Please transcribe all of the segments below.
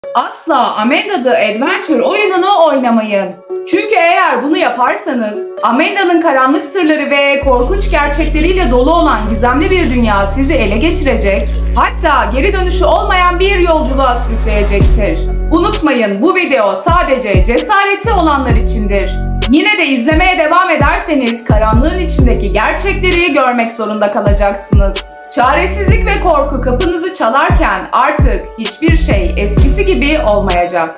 Asla Amanda the Adventure oyununu oynamayın. Çünkü eğer bunu yaparsanız Amanda'nın karanlık sırları ve korkunç gerçekleriyle dolu olan gizemli bir dünya sizi ele geçirecek, hatta geri dönüşü olmayan bir yolculuğa sürükleyecektir. Unutmayın, bu video sadece cesareti olanlar içindir. Yine de izlemeye devam ederseniz karanlığın içindeki gerçekleri görmek zorunda kalacaksınız. Çaresizlik ve korku kapınızı çalarken artık hiçbir şey eskisi gibi olmayacak.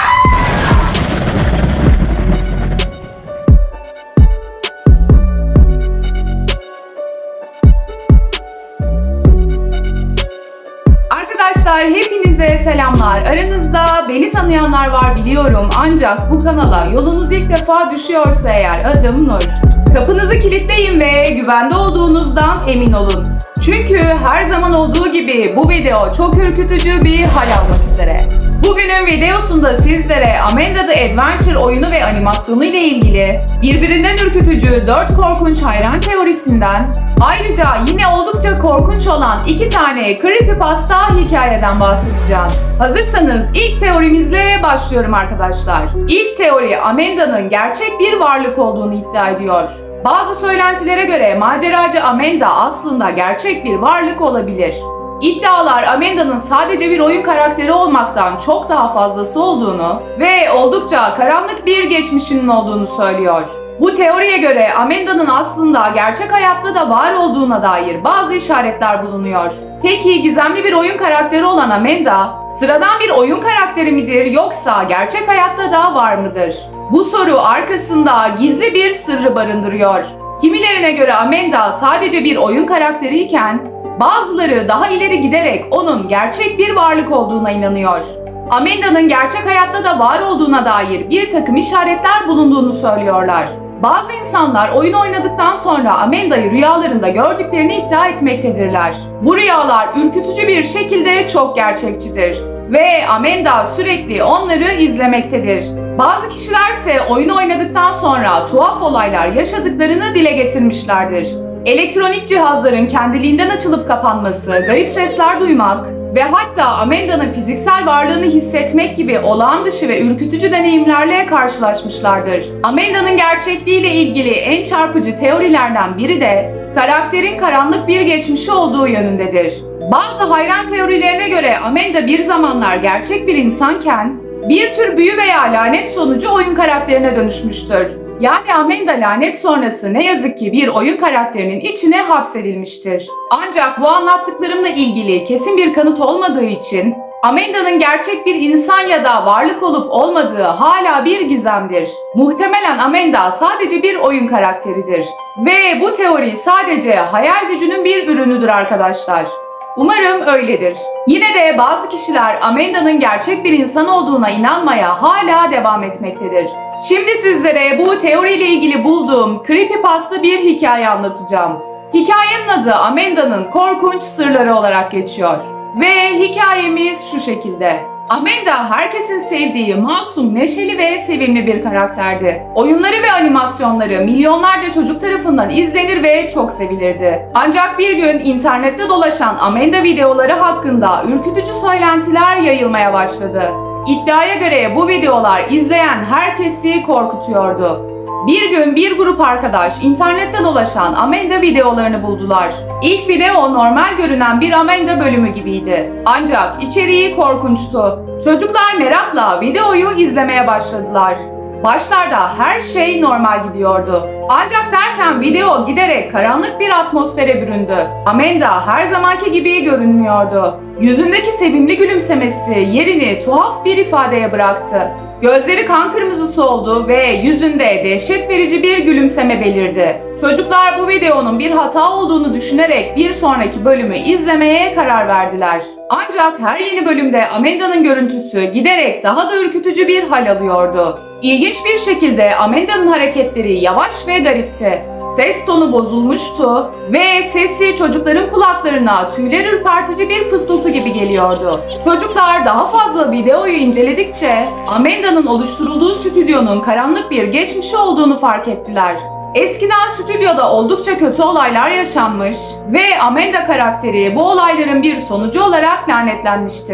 Arkadaşlar hepinize selamlar. Aranızda beni tanıyanlar var biliyorum, ancak bu kanala yolunuz ilk defa düşüyorsa eğer adım Nur. Kapınızı kilitleyin ve güvende olduğunuzdan emin olun. Çünkü her zaman olduğu gibi bu video çok ürkütücü bir hal almak üzere. Bugünün videosunda sizlere Amanda the Adventure oyunu ve animasyonu ile ilgili birbirinden ürkütücü 4 korkunç hayran teorisinden, ayrıca yine oldukça korkunç olan 2 tane creepypasta hikayeden bahsedeceğim. Hazırsanız ilk teorimizle başlıyorum arkadaşlar. İlk teori Amanda'nın gerçek bir varlık olduğunu iddia ediyor. Bazı söylentilere göre maceracı Amanda aslında gerçek bir varlık olabilir. İddialar Amanda'nın sadece bir oyun karakteri olmaktan çok daha fazlası olduğunu ve oldukça karanlık bir geçmişinin olduğunu söylüyor. Bu teoriye göre Amanda'nın aslında gerçek hayatta da var olduğuna dair bazı işaretler bulunuyor. Peki gizemli bir oyun karakteri olan Amanda, sıradan bir oyun karakteri midir yoksa gerçek hayatta da var mıdır? Bu soru arkasında gizli bir sırrı barındırıyor. Kimilerine göre Amanda sadece bir oyun karakteriyken, bazıları daha ileri giderek onun gerçek bir varlık olduğuna inanıyor. Amanda'nın gerçek hayatta da var olduğuna dair bir takım işaretler bulunduğunu söylüyorlar. Bazı insanlar oyun oynadıktan sonra Amanda'yı rüyalarında gördüklerini iddia etmektedirler. Bu rüyalar ürkütücü bir şekilde çok gerçekçidir ve Amanda sürekli onları izlemektedir. Bazı kişilerse oyun oynadıktan sonra tuhaf olaylar yaşadıklarını dile getirmişlerdir. Elektronik cihazların kendiliğinden açılıp kapanması, garip sesler duymak ve hatta Amanda'nın fiziksel varlığını hissetmek gibi olağan dışı ve ürkütücü deneyimlerle karşılaşmışlardır. Amanda'nın gerçekliğiyle ilgili en çarpıcı teorilerden biri de karakterin karanlık bir geçmişi olduğu yönündedir. Bazı hayran teorilerine göre Amanda bir zamanlar gerçek bir insanken bir tür büyü veya lanet sonucu oyun karakterine dönüşmüştür. Yani Amanda lanet sonrası ne yazık ki bir oyun karakterinin içine hapsedilmiştir. Ancak bu anlattıklarımla ilgili kesin bir kanıt olmadığı için Amanda'nın gerçek bir insan ya da varlık olup olmadığı hala bir gizemdir. Muhtemelen Amanda sadece bir oyun karakteridir. Ve bu teori sadece hayal gücünün bir ürünüdür arkadaşlar. Umarım öyledir. Yine de bazı kişiler Amanda'nın gerçek bir insan olduğuna inanmaya hala devam etmektedir. Şimdi sizlere bu teoriyle ilgili bulduğum creepypasta bir hikaye anlatacağım. Hikayenin adı Amanda'nın korkunç sırları olarak geçiyor. Ve hikayemiz şu şekilde. Amanda herkesin sevdiği masum, neşeli ve sevimli bir karakterdi. Oyunları ve animasyonları milyonlarca çocuk tarafından izlenir ve çok sevilirdi. Ancak bir gün internette dolaşan Amanda videoları hakkında ürkütücü söylentiler yayılmaya başladı. İddiaya göre bu videolar izleyen herkesi korkutuyordu. Bir gün bir grup arkadaş internette dolaşan Amanda videolarını buldular. İlk video normal görünen bir Amanda bölümü gibiydi. Ancak içeriği korkunçtu. Çocuklar merakla videoyu izlemeye başladılar. Başlarda her şey normal gidiyordu. Ancak derken video giderek karanlık bir atmosfere büründü. Amanda her zamanki gibi görünmüyordu. Yüzündeki sevimli gülümsemesi yerini tuhaf bir ifadeye bıraktı. Gözleri kan kırmızısı oldu ve yüzünde dehşet verici bir gülümseme belirdi. Çocuklar bu videonun bir hata olduğunu düşünerek bir sonraki bölümü izlemeye karar verdiler. Ancak her yeni bölümde Amanda'nın görüntüsü giderek daha da ürkütücü bir hal alıyordu. İlginç bir şekilde Amanda'nın hareketleri yavaş ve garipti. Ses tonu bozulmuştu ve sesi çocukların kulaklarına tüyler ürpertici bir fısıltı gibi geliyordu. Çocuklar daha fazla videoyu inceledikçe Amanda'nın oluşturulduğu stüdyonun karanlık bir geçmişi olduğunu fark ettiler. Eskiden stüdyoda oldukça kötü olaylar yaşanmış ve Amanda karakteri bu olayların bir sonucu olarak lanetlenmişti.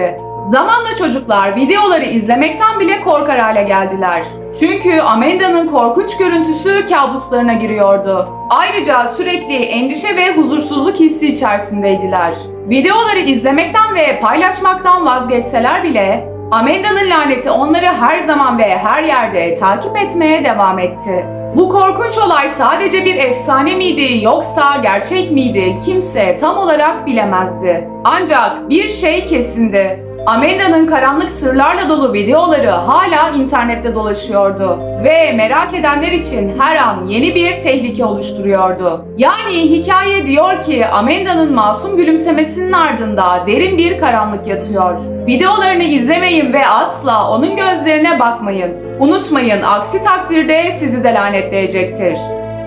Zamanla çocuklar videoları izlemekten bile korkar hale geldiler. Çünkü Amanda'nın korkunç görüntüsü kabuslarına giriyordu. Ayrıca sürekli endişe ve huzursuzluk hissi içerisindeydiler. Videoları izlemekten ve paylaşmaktan vazgeçseler bile Amanda'nın laneti onları her zaman ve her yerde takip etmeye devam etti. Bu korkunç olay sadece bir efsane miydi yoksa gerçek miydi kimse tam olarak bilemezdi. Ancak bir şey kesindi. Amanda'nın karanlık sırlarla dolu videoları hala internette dolaşıyordu ve merak edenler için her an yeni bir tehlike oluşturuyordu. Yani hikaye diyor ki Amanda'nın masum gülümsemesinin ardında derin bir karanlık yatıyor. Videolarını izlemeyin ve asla onun gözlerine bakmayın. Unutmayın, aksi takdirde sizi de lanetleyecektir.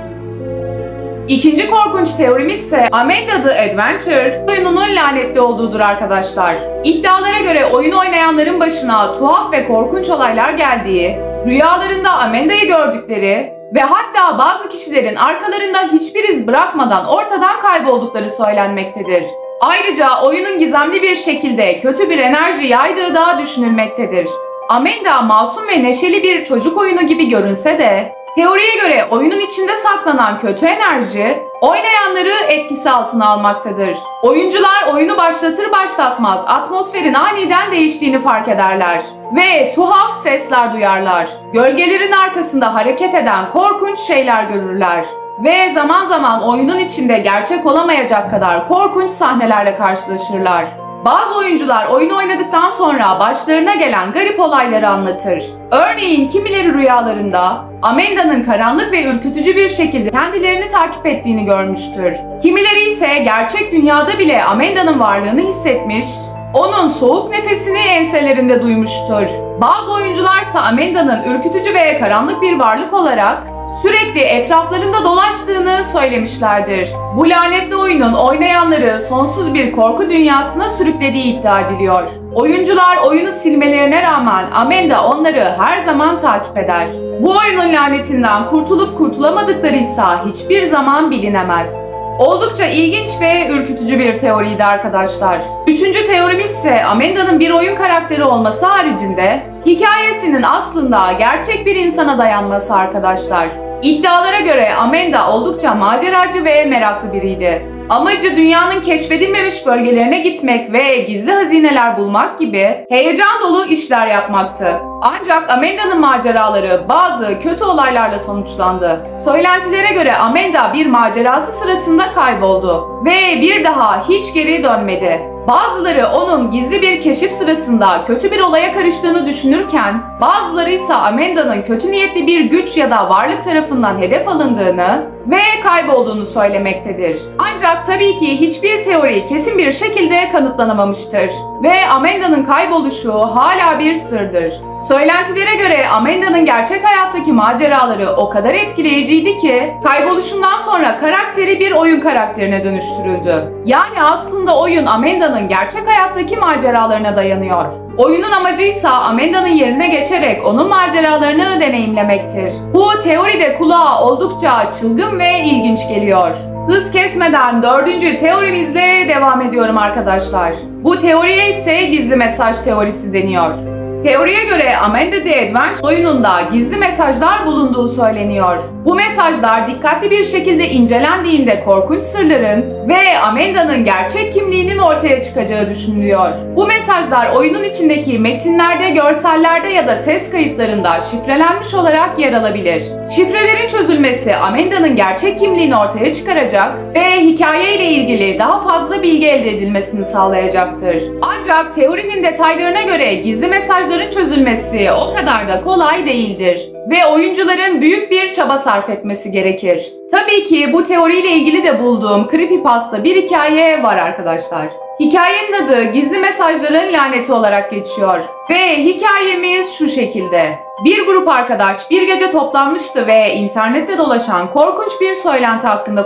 İkinci korkunç teorimiz ise Amanda the Adventure oyununun lanetli olduğudur arkadaşlar. İddialara göre oyun oynayanların başına tuhaf ve korkunç olaylar geldiği, rüyalarında Amanda'yı gördükleri ve hatta bazı kişilerin arkalarında hiçbir iz bırakmadan ortadan kayboldukları söylenmektedir. Ayrıca oyunun gizemli bir şekilde kötü bir enerji yaydığı da düşünülmektedir. Amanda masum ve neşeli bir çocuk oyunu gibi görünse de teoriye göre oyunun içinde saklanan kötü enerji oynayanları etkisi altına almaktadır. Oyuncular oyunu başlatır başlatmaz atmosferin aniden değiştiğini fark ederler ve tuhaf sesler duyarlar. Gölgelerin arkasında hareket eden korkunç şeyler görürler ve zaman zaman oyunun içinde gerçek olamayacak kadar korkunç sahnelerle karşılaşırlar. Bazı oyuncular oyunu oynadıktan sonra başlarına gelen garip olayları anlatır. Örneğin kimileri rüyalarında Amanda'nın karanlık ve ürkütücü bir şekilde kendilerini takip ettiğini görmüştür. Kimileri ise gerçek dünyada bile Amanda'nın varlığını hissetmiş, onun soğuk nefesini enselerinde duymuştur. Bazı oyuncularsa Amanda'nın ürkütücü ve karanlık bir varlık olarak sürekli etraflarında dolaştığını söylemişlerdir. Bu lanetli oyunun oynayanları sonsuz bir korku dünyasına sürüklediği iddia ediliyor. Oyuncular oyunu silmelerine rağmen Amanda onları her zaman takip eder. Bu oyunun lanetinden kurtulup kurtulamadıkları ise hiçbir zaman bilinemez. Oldukça ilginç ve ürkütücü bir teoriydi arkadaşlar. Üçüncü teorimiz ise Amanda'nın bir oyun karakteri olması haricinde hikayesinin aslında gerçek bir insana dayanması arkadaşlar. İddialara göre Amanda oldukça maceracı ve meraklı biriydi. Amacı dünyanın keşfedilmemiş bölgelerine gitmek ve gizli hazineler bulmak gibi heyecan dolu işler yapmaktı. Ancak Amanda'nın maceraları bazı kötü olaylarla sonuçlandı. Söylentilere göre Amanda bir macerası sırasında kayboldu ve bir daha hiç geri dönmedi. Bazıları onun gizli bir keşif sırasında kötü bir olaya karıştığını düşünürken, bazıları ise Amanda'nın kötü niyetli bir güç ya da varlık tarafından hedef alındığını ve kaybolduğunu söylemektedir. Ancak tabii ki hiçbir teori kesin bir şekilde kanıtlanamamıştır ve Amanda'nın kayboluşu hala bir sırdır. Söylentilere göre Amanda'nın gerçek hayattaki maceraları o kadar etkileyiciydi ki kayboluşundan sonra karakteri bir oyun karakterine dönüştürüldü. Yani aslında oyun Amanda'nın gerçek hayattaki maceralarına dayanıyor. Oyunun amacı ise Amanda'nın yerine geçerek onun maceralarını deneyimlemektir. Bu teori de kulağa oldukça çılgın ve ilginç geliyor. Hız kesmeden dördüncü teorimizle devam ediyorum arkadaşlar. Bu teoriye ise gizli mesaj teorisi deniyor. Teoriye göre Amanda the Adventure oyununda gizli mesajlar bulunduğu söyleniyor. Bu mesajlar dikkatli bir şekilde incelendiğinde korkunç sırların ve Amanda'nın gerçek kimliğinin ortaya çıkacağı düşünülüyor. Bu mesajlar oyunun içindeki metinlerde, görsellerde ya da ses kayıtlarında şifrelenmiş olarak yer alabilir. Şifrelerin çözülmesi Amanda'nın gerçek kimliğini ortaya çıkaracak ve hikayeyle ilgili daha fazla bilgi elde edilmesini sağlayacaktır. Ancak teorinin detaylarına göre gizli mesajların çözülmesi o kadar da kolay değildir ve oyuncuların büyük bir çaba sarf etmesi gerekir. Tabii ki bu teoriyle ilgili de bulduğum creepypasta bir hikaye var arkadaşlar. Hikayenin adı Gizli Mesajların Laneti olarak geçiyor ve hikayemiz şu şekilde. Bir grup arkadaş bir gece toplanmıştı ve internette dolaşan korkunç bir söylenti hakkında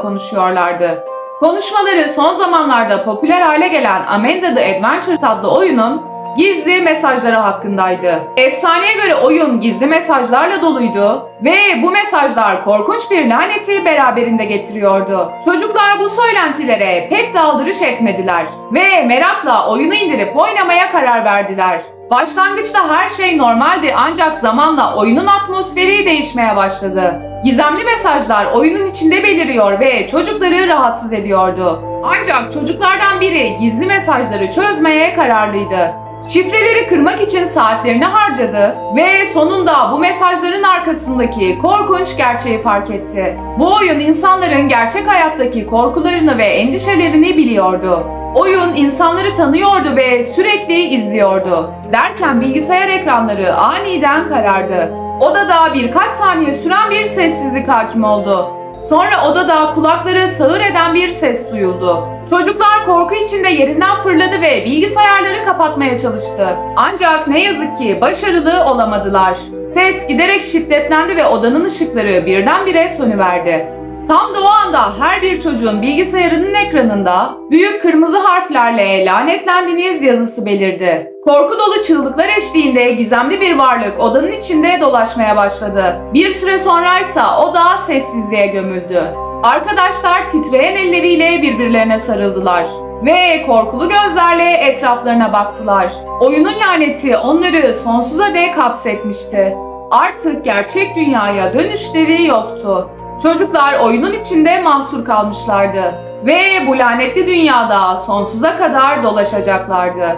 konuşuyorlardı. Konuşmaları son zamanlarda popüler hale gelen Amanda the Adventure adlı oyunun gizli mesajları hakkındaydı. Efsaneye göre oyun gizli mesajlarla doluydu ve bu mesajlar korkunç bir laneti beraberinde getiriyordu. Çocuklar bu söylentilere pek de aldırış etmediler ve merakla oyunu indirip oynamaya karar verdiler. Başlangıçta her şey normaldi ancak zamanla oyunun atmosferi değişmeye başladı. Gizemli mesajlar oyunun içinde beliriyor ve çocukları rahatsız ediyordu. Ancak çocuklardan biri gizli mesajları çözmeye kararlıydı. Şifreleri kırmak için saatlerini harcadı ve sonunda bu mesajların arkasındaki korkunç gerçeği fark etti. Bu oyun insanların gerçek hayattaki korkularını ve endişelerini biliyordu. Oyun insanları tanıyordu ve sürekli izliyordu. Derken bilgisayar ekranları aniden karardı. Odada birkaç saniye süren bir sessizlik hakim oldu. Sonra odada kulakları sağır eden bir ses duyuldu. Çocuklar korku içinde yerinden fırladı ve bilgisayarları kapatmaya çalıştı. Ancak ne yazık ki başarılı olamadılar. Ses giderek şiddetlendi ve odanın ışıkları birdenbire sönüverdi. Tam da o anda her bir çocuğun bilgisayarının ekranında büyük kırmızı harflerle "Lanetlendiniz" yazısı belirdi. Korku dolu çığlıklar eşliğinde gizemli bir varlık odanın içinde dolaşmaya başladı. Bir süre sonraysa oda sessizliğe gömüldü. Arkadaşlar titreyen elleriyle birbirlerine sarıldılar ve korkulu gözlerle etraflarına baktılar. Oyunun laneti onları sonsuza dek hapsetmişti. Artık gerçek dünyaya dönüşleri yoktu. Çocuklar oyunun içinde mahsur kalmışlardı ve bu lanetli dünyada sonsuza kadar dolaşacaklardı.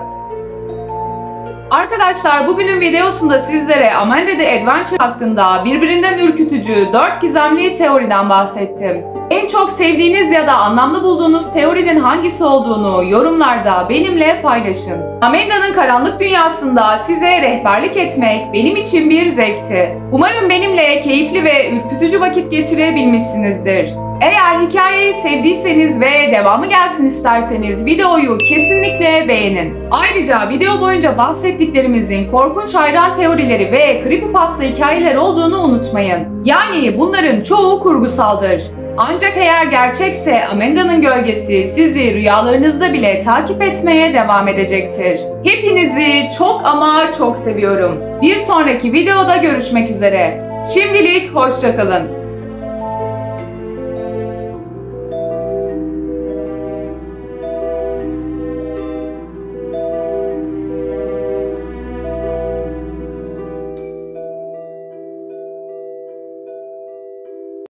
Arkadaşlar bugünün videosunda sizlere Amanda the Adventure hakkında birbirinden ürkütücü 4 gizemli teoriden bahsettim. En çok sevdiğiniz ya da anlamlı bulduğunuz teorinin hangisi olduğunu yorumlarda benimle paylaşın. Amanda'nın karanlık dünyasında size rehberlik etmek benim için bir zevkti. Umarım benimle keyifli ve ürkütücü vakit geçirebilmişsinizdir. Eğer hikayeyi sevdiyseniz ve devamı gelsin isterseniz videoyu kesinlikle beğenin. Ayrıca video boyunca bahsettiklerimizin korkunç hayran teorileri ve creepypasta hikayeler olduğunu unutmayın. Yani bunların çoğu kurgusaldır. Ancak eğer gerçekse Amanda'nın gölgesi sizi rüyalarınızda bile takip etmeye devam edecektir. Hepinizi çok ama çok seviyorum. Bir sonraki videoda görüşmek üzere. Şimdilik hoşça kalın.